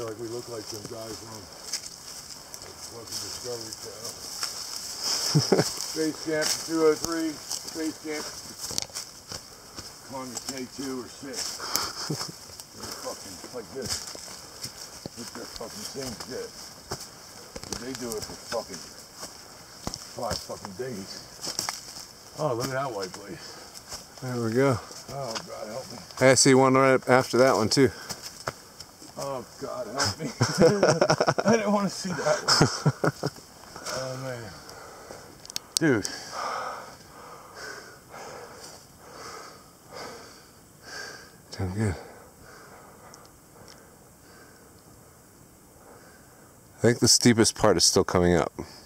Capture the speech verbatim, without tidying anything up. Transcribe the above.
feel like we look like some guys from fucking Discovery Channel. Space Camp two oh three, Space Camp. On your K two or six. They're fucking like this. With their fucking same shit. But they do it for fucking five fucking days. Oh, look at that white place. There we go. Oh, God help me. I see one right after that one too. Oh, God help me. I didn't want to see that one. Oh, man. Dude. Doing good. I think the steepest part is still coming up.